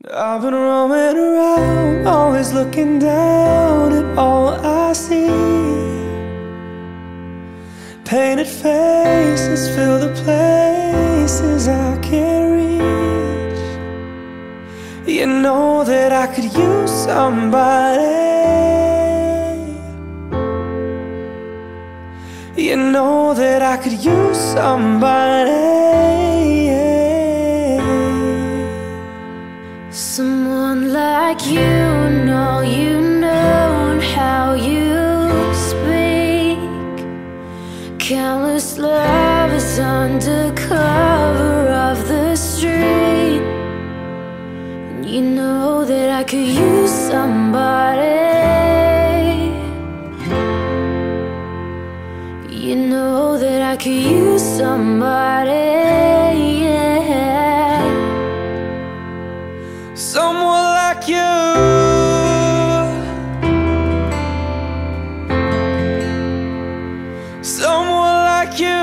I've been roaming around, always looking down at all I see. Painted faces fill the places I can't reach. You know that I could use somebody. You know that I could use somebody. Someone like you, and all you know, and how you speak. Countless lovers under cover of the street. And you know that I could use somebody. You know that I could use somebody, yeah. Someone like you. Someone like you.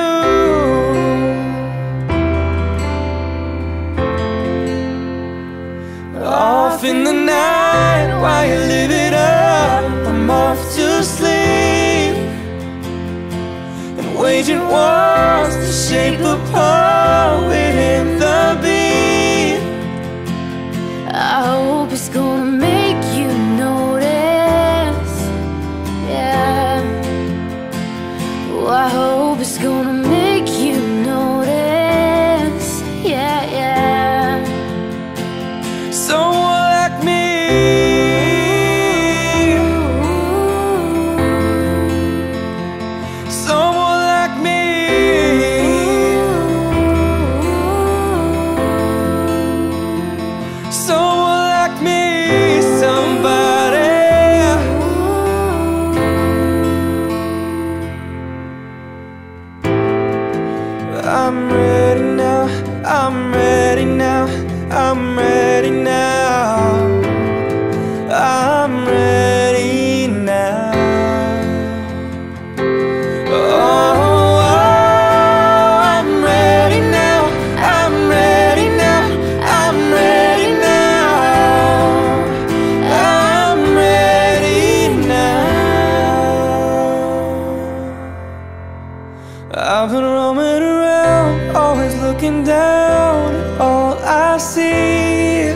Off in the night while you live it up, I'm off to sleep, and waging wars to shape a poet in the beat. I hope it's gonna make you notice, yeah. Oh, I hope it's gonna make you notice, yeah, yeah. Someone like me. Someone like me. Someone like me, somebody. I'm ready now, I'm ready now, I'm ready now, I'm ready now. Oh, I'm ready now, I'm ready now, I'm ready now, I'm ready now. I've been roaming around, always looking down at all I see.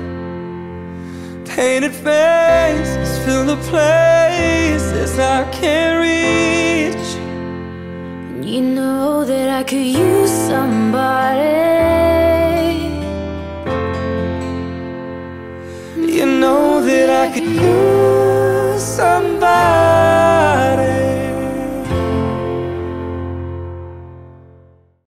Painted faces fill the places I can't reach. And you know that I could use somebody. You know that I could use somebody.